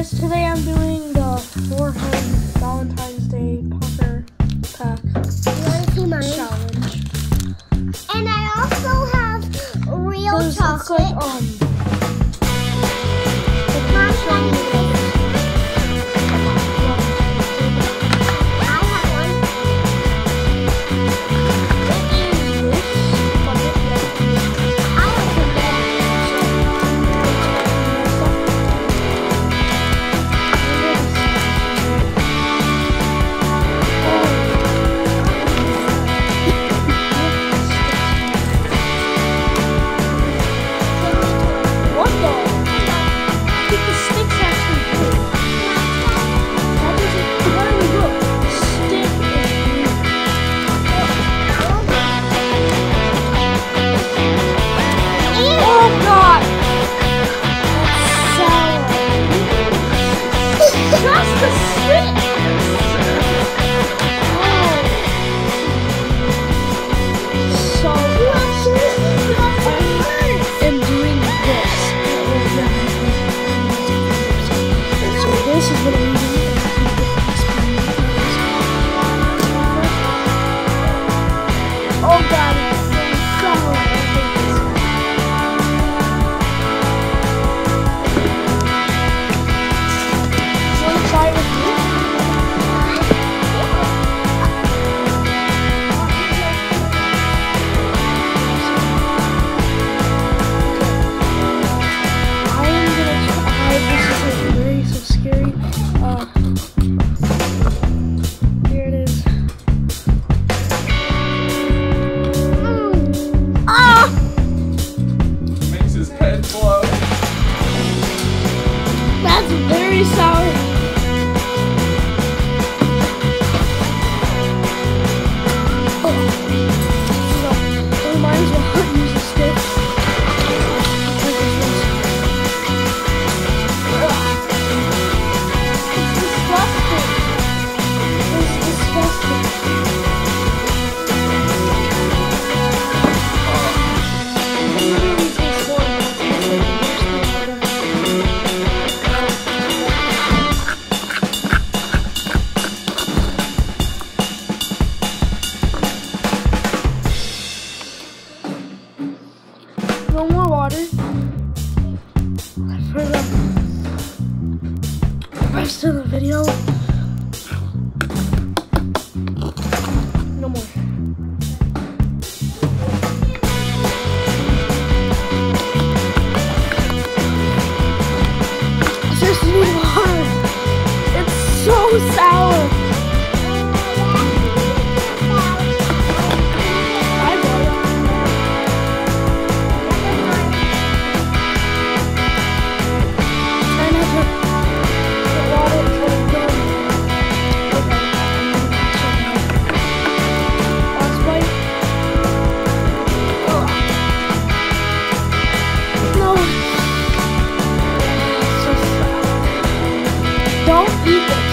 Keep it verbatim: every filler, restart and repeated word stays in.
guys, today I'm doing the forehead Valentine's Day pucker pack challenge. And I also have real This chocolate. looks like, um, Mom, can you take this? I have one. I have some what the? I think the stick's actually blue. That doesn't, what are we doing? The stick is blue. Oh god! That's sour. Just the stick! Oh. So, I am doing this. So this is what I'm doing. Oh god, it's so sour. You want to try it with me? I am gonna try. This is like very so scary. Uh, here it is. Ah! Makes his head blow. That's very sour. Oh. So, it reminds me of how to use a stick. Take this one. It's disgusting. It's disgusting. It literally tastes horrible. It's like the worst thing ever. No more water for the rest of the video. No more. Just need water. It's so sour. I got it. Try not to put water until it's done. Okay. Last bite. Ugh. No. So sour. Don't eat it.